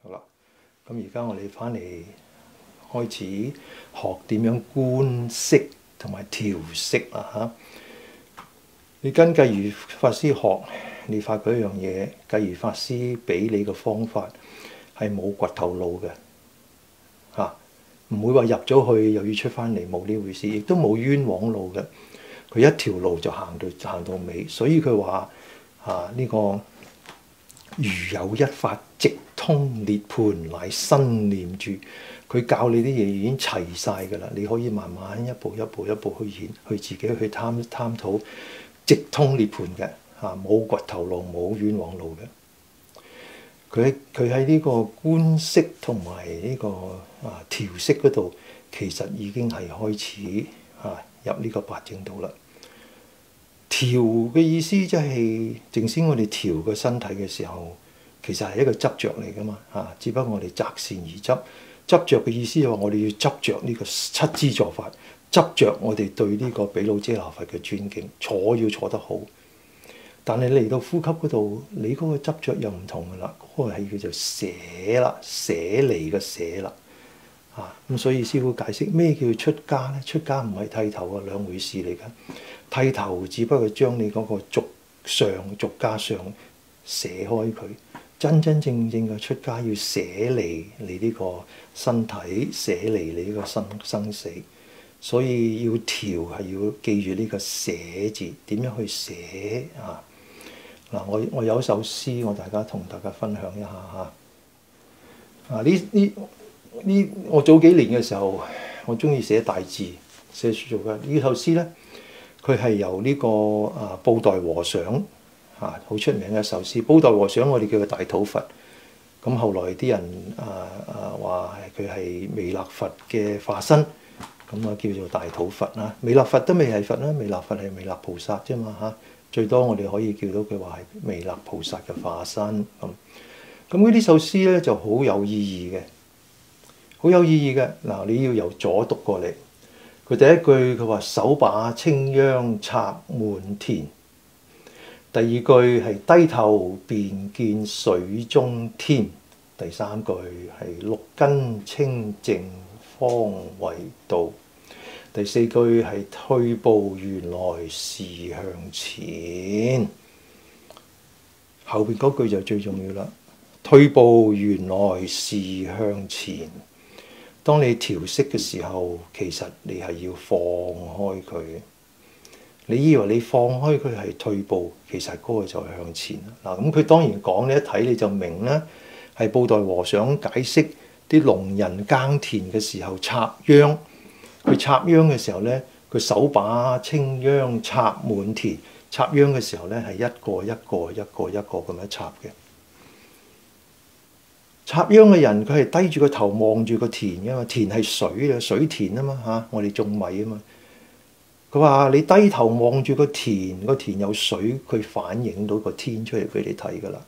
好啦，咁而家我哋翻嚟開始學點樣觀息同埋調息啦嚇。你跟繼如法師學，你發覺一樣嘢，繼如法師俾你嘅方法係冇掘頭路嘅嚇，唔會話入咗去又要出翻嚟，冇呢回事，亦都冇冤枉路嘅。佢一條路就行到尾，所以佢話呢個如有一法直通涅槃，乃身念住。佢教你啲嘢已經齊晒㗎啦，你可以慢慢一步去自己去探討直通涅槃嘅嚇，冇掘頭路，冇冤枉路嘅。佢喺呢個觀息同埋呢個調息嗰度，其實已經係開始入呢個八正道啦。調嘅意思即係正先我哋調個身體嘅時候，其實係一個執着嚟㗎嘛嚇，只不過我哋擇善而執。執着嘅意思就係我哋要執着呢個七支坐法，執着我哋對呢個毗盧遮那佛嘅尊敬，要坐得好。但係嚟到呼吸嗰度，你嗰個執著又唔同㗎啦，嗰個係叫做捨啦，捨離嘅捨啦。咁所以師父解釋咩叫出家咧？出家唔係剃頭啊，兩回事嚟㗎。剃頭只不過將你嗰個俗家相捨開佢。真真正正嘅出家要捨離你呢個身體，捨離你呢個生死。所以要調係要記住呢個捨字，點樣去捨啊？嗱，我有一首詩，我同大家分享一下嚇。我早幾年嘅時候，我中意寫大字，寫做嘅呢首詩咧，佢係由呢個布袋和尚好出名嘅一首詩。布袋和尚我哋叫佢大肚佛，咁後來啲人話佢係彌勒佛嘅化身，咁叫做大肚佛啦。彌勒佛都未係佛啦，彌勒佛係彌勒菩薩啫嘛嚇。最多我哋可以叫到佢話係彌勒菩薩嘅化身咁。咁呢首詩咧就好有意義嘅，好有意義嘅。嗱，你要由左讀過嚟。佢第一句佢話手把青秧插滿田。第二句係低頭便見水中天。第三句係六根清淨方為道。第四句係退步原來是向前。後邊嗰句就最重要啦。退步原來是向前。當你調息嘅時候，其實你係要放開佢。你以為你放開佢係退步，其實嗰個就係向前啦。咁佢當然講，你一睇你就明啦，係布袋和尚解釋啲農人耕田嘅時候插秧。佢插秧嘅時候咧，佢手把青秧插滿田。插秧嘅時候咧，係一個咁樣插嘅。插秧嘅人佢係低住個頭望住個田㗎嘛，田係水啊，水田啊嘛嚇，我哋種米啊嘛。佢話你低頭望住個田，個田有水，佢反映到個天出嚟俾你睇㗎啦。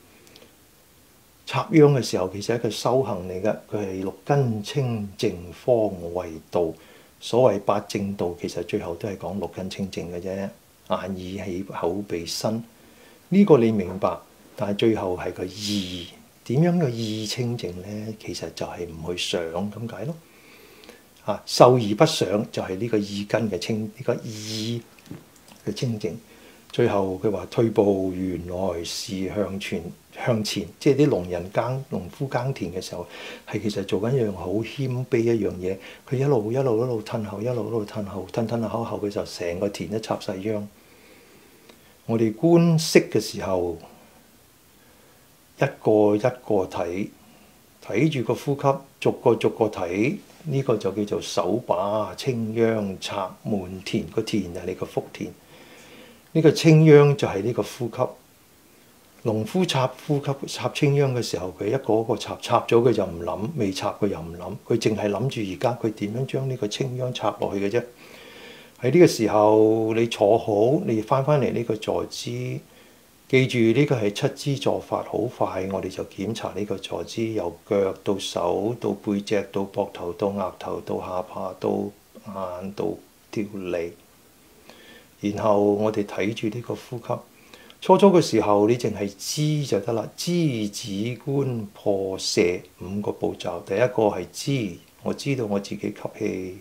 插秧嘅時候其實係一個修行嚟嘅，佢係六根清淨方為道。所謂八正道其實最後都係講六根清淨嘅啫，眼耳起口鼻身呢個你明白，但係最後係個意，點樣個意清淨咧？其實就係唔去想咁解咯。受而不想就係呢個意根嘅清，呢個意嘅清淨。最後佢話退步原來是向前，即係啲農夫耕田嘅時候，係其實做緊一樣好謙卑一樣嘢。佢一路褪後，一路褪後，褪下後嘅時候，成個田都插晒秧。我哋觀息嘅時候，一個一個睇住個呼吸，逐個睇。呢個就叫做手把青秧插滿田。個田就係你個福田。呢個青秧就係呢個呼吸。農夫插青秧嘅時候，佢一個個插咗佢就唔諗，未插佢又唔諗，佢淨係諗住而家佢點樣將呢個青秧插落去嘅啫。喺呢個時候你坐好，你翻嚟呢個坐姿，記住呢個係七支坐法，好快我哋就檢查呢個坐姿，由腳到手到背脊到膊頭到額頭到下巴到眼到條脷，然後我哋睇住呢個呼吸。 初嘅時候，你淨係知就得啦，知止觀破瀉5個步驟。第一個係知，我知道我自己吸氣，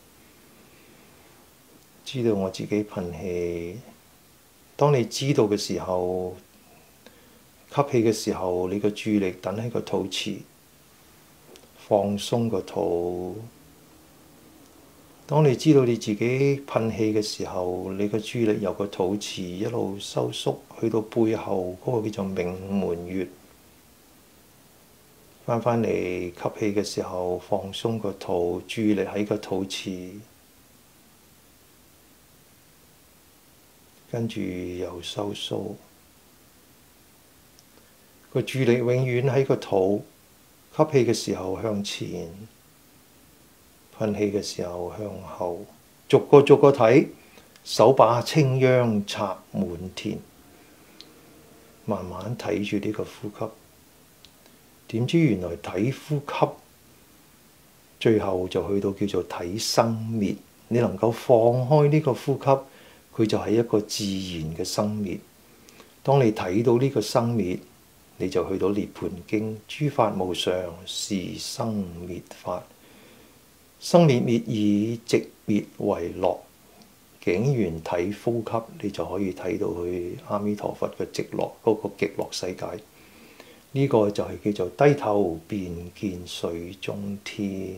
知道我自己噴氣。當你知道嘅時候，吸氣嘅時候，你個注意力等喺個肚臍，放鬆個肚。當你知道你自己噴氣嘅時候，你個注意力由個肚臍一路收縮去到背後嗰個叫做命門穴。翻返嚟吸氣嘅時候，放鬆個肚，注意力喺個肚臍，跟住又收縮。個注意力永遠喺個肚，吸氣嘅時候向前，噴氣嘅時候向後，逐個睇，手把青秧插滿田，慢慢睇住呢個呼吸。點知原來睇呼吸，最後就去到叫做睇生滅。你能夠放開呢個呼吸，佢就係一個自然嘅生滅。當你睇到呢個生滅，你就去到《涅槃經》，諸法無常，是生滅法。生滅滅已，寂滅為樂。境緣睇呼吸，你就可以睇到去阿彌陀佛嘅極樂嗰個極樂世界。呢個就係叫做低頭便見水中天。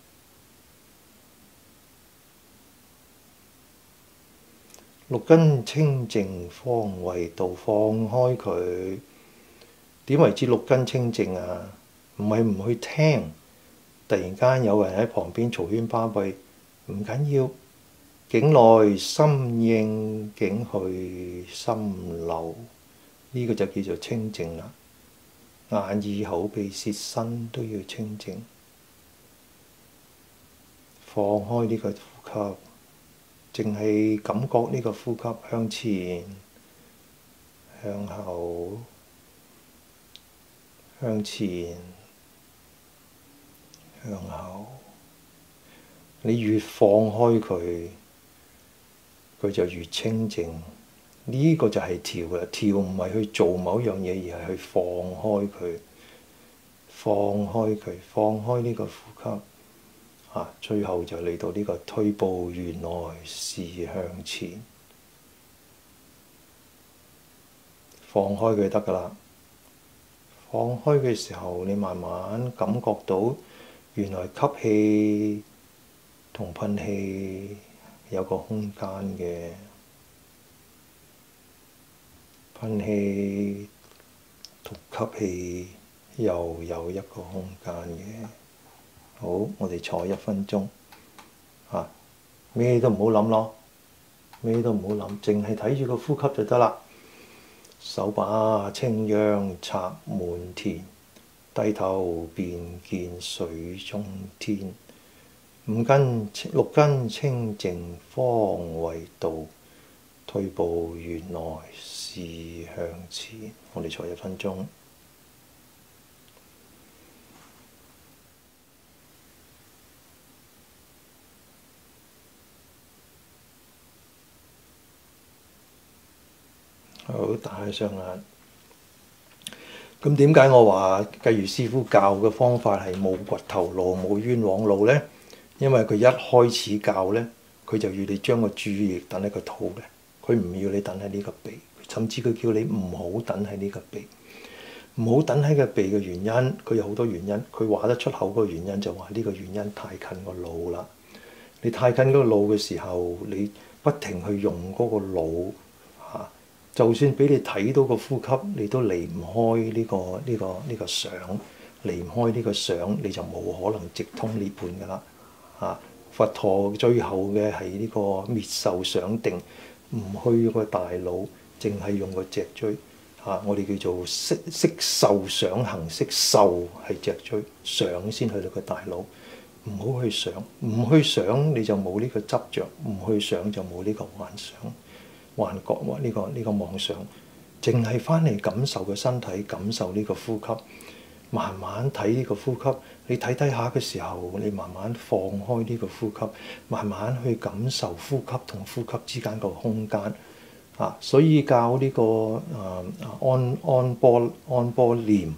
六根清淨方為道，放開佢。點為之六根清淨啊？唔係唔去聽，突然間有人喺旁邊嘈喧巴閉，唔緊要。境內心應，境去心留，呢個就叫做清淨啦。眼耳口鼻舌身都要清淨，放開呢個呼吸，淨係感覺呢個呼吸向前、向後、向前、向後。你越放開佢，佢就越清淨。呢個就係調啦，調唔係去做某樣嘢，而係去放開佢，放開佢，放開呢個呼吸。最後就嚟到呢個退步原來是向前，放開佢得㗎啦。放開嘅時候，你慢慢感覺到原來吸氣同噴氣有個空間嘅。噴氣同吸氣又有一個空間嘅。好，我哋坐1分鐘。咩都唔好諗咯，咩都唔好諗，淨係睇住個呼吸就得啦。手把青秧插滿田，低頭便見水中天。六根清淨方為道，退步原來是向前。我哋坐1分鐘。好，打開雙眼。咁點解我話繼如師傅教嘅方法係冇掘頭路、冇冤枉路呢？因為佢一開始教呢，佢就要你將個注意力等喺個肚嘅，佢唔要你等喺呢個鼻，甚至佢叫你唔好等喺呢個鼻，唔好等喺個鼻嘅原因，佢有好多原因，佢話得出口個原因就話呢個原因太近個腦啦。你太近嗰個腦嘅時候，你不停去用嗰個腦。就算俾你睇到個呼吸，你都離唔開呢個想，離唔開呢個想，你就冇可能直通涅槃噶啦。佛陀最後嘅係呢個滅受想定，唔去個大腦，淨係用個脊椎。我哋叫做識受想行識，受係脊椎，想先去到個大腦。唔好去想，唔去想你就冇呢個執着，唔去想就冇呢個幻想。幻覺呢個妄想，淨係翻嚟感受個身體，感受呢個呼吸，慢慢睇呢個呼吸。你睇下嘅時候，你慢慢放開呢個呼吸，慢慢去感受呼吸同呼吸之間個空間。 所以教呢個安波念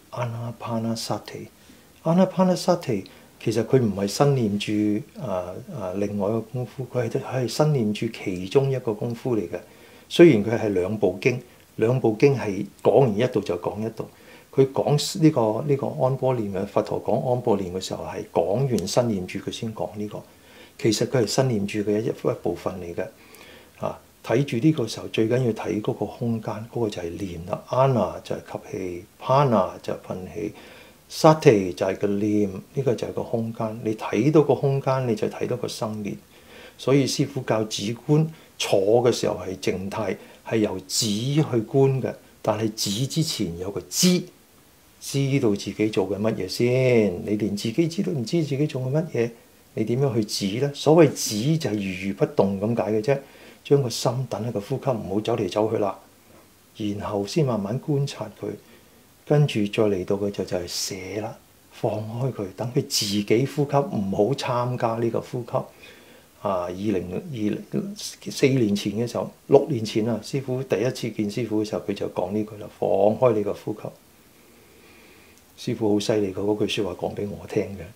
Anapanasati 其實佢唔係身念住另外一個功夫，佢係身念住其中一個功夫嚟嘅。雖然佢係兩部經係講完一度就講一度。佢講呢個安波念嘅佛陀講安波念嘅時候係講完身念住佢先講呢個。其實佢係身念住嘅一部分嚟嘅。睇住呢個時候最緊要睇嗰個空間，嗰個就係念啦。Ana 就係吸氣 ，Pana 就係噴氣 ，Sati 就係個念，呢個就係個空間。你睇到個空間，你就睇到個生滅。所以師父教止觀坐嘅時候係靜態，係由止去觀嘅。但係止之前有個知道自己做緊乜嘢先。你連自己知都唔知自己做緊乜嘢，你點樣去止呢？所謂止就係如如不動咁解嘅啫。將個心等喺個呼吸，唔好走嚟走去啦，然後先慢慢觀察佢，跟住再嚟到嘅就係捨啦，放開佢，等佢自己呼吸，唔好參加呢個呼吸。4年前嘅時候，6年前啊，師父第一次見師父嘅時候，佢就講呢句啦，放開你個呼吸。師父好犀利，佢嗰句説話講俾我聽嘅。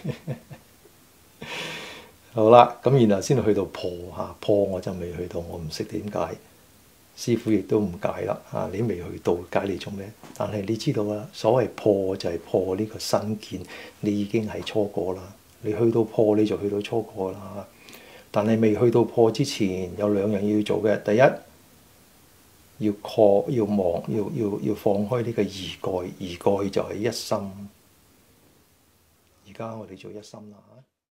好啦，咁然後先去到破我就未去到，我唔識點解，師父亦都唔解啦。你未去到，解你做咩？但係你知道啦，所謂破就係破呢個身見，你已經係初果啦。你去到破你就去到初果啦。但係未去到破之前，有2樣要做嘅。第一，要放開呢個疑蓋，疑蓋就係一心。而家我哋做一心啦。